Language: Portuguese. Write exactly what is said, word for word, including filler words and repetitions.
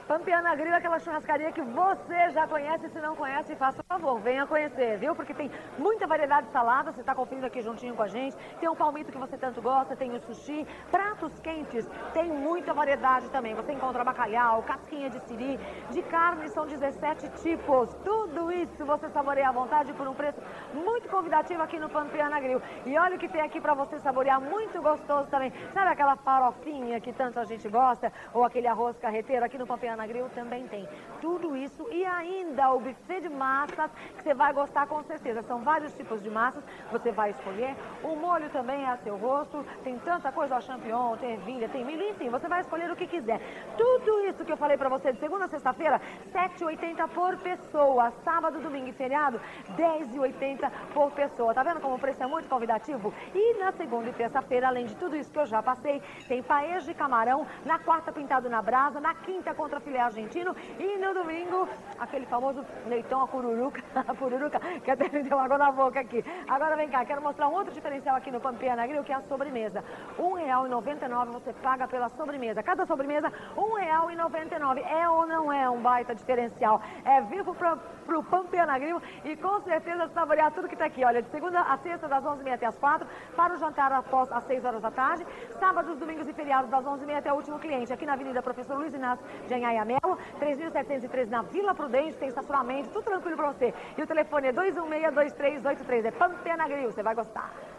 Pampiana Grill é aquela churrascaria que você já conhece. Se não conhece, faça o favor, venha conhecer, viu? Porque tem muita variedade de saladas, você está conferindo aqui juntinho com a gente. Tem um palmito que você tanto gosta, tem o sushi, pratos quentes, tem muita variedade também. Você encontra bacalhau, casquinha de siri, de carne são dezessete tipos. Tudo isso você saboreia à vontade por um preço muito convidativo aqui no Pampiana Grill. E olha o que tem aqui para você saborear, muito gostoso também. Sabe aquela farofinha que tanto a gente gosta? Ou aquele arroz carreteiro? Aqui no Pampiana Grill também tem tudo isso e ainda o buffet de massas que você vai gostar com certeza. São vários tipos de massas, você vai escolher. O molho também é a seu gosto, tem tanta coisa, ó, champignon, tem ervilha, tem milho, enfim, você vai escolher o que quiser. Tudo isso que eu falei pra você de segunda a sexta-feira, sete reais e oitenta centavos por pessoa. Sábado, domingo e feriado, dez reais e oitenta centavos por pessoa. Tá vendo como o preço é muito convidativo? E na segunda e terça-feira, além de tudo isso que eu já passei, tem paês de camarão, na quarta pintado na brasa, na quinta contra filé argentino e no domingo, aquele famoso leitão, a pururuca, a pururuca, que até me deu água na boca aqui. Agora vem cá, quero mostrar um outro diferencial aqui no Pampiana Grill, que é a sobremesa. um real e noventa e nove centavos você paga pela sobremesa. Cada sobremesa, um real e noventa e nove centavos. É ou não é um baita diferencial? É vivo para o Pampiana Grill e com certeza saborear tudo que tá aqui. Olha, de segunda a sexta, das onze e meia até as quatro, para o jantar após às seis horas da tarde. Sábados, domingos e feriados, das onze e meia até o último cliente. Aqui na Avenida Professor Luiz Inácio de Anhaia Melo, três mil setecentos e treze na Vila Prudente, tem estacionamento, tudo tranquilo para você. E o telefone é dois um seis, dois três oito três. É Pampiana Grill, você vai gostar.